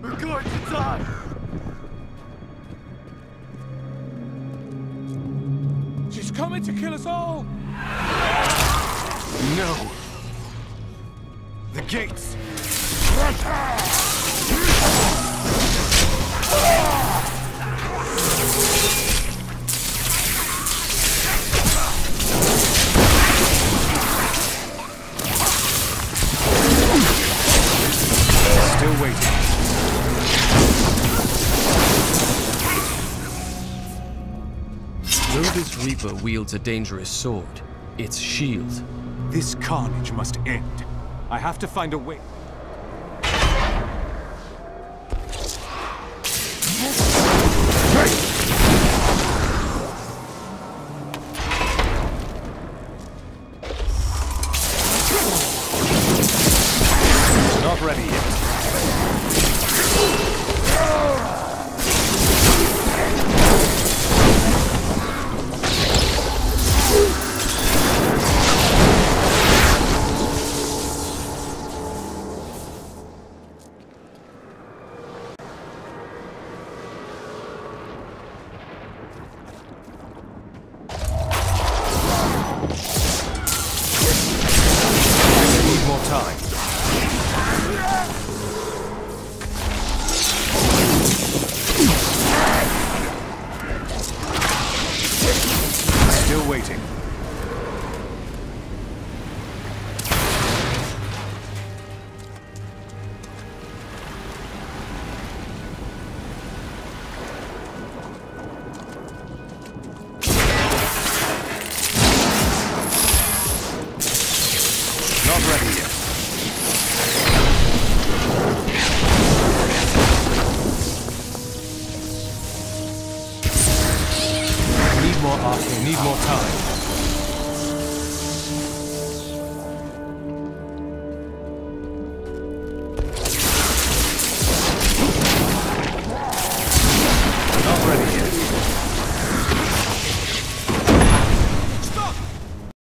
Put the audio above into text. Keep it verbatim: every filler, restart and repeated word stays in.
We're going to die! She's coming to kill us all! No! The gates! Still waiting. Though this Reaper wields a dangerous sword, its shield. This carnage must end. I have to find a way. Not ready yet. More time. Still waiting. Not ready yet. Need more arcane, need more time.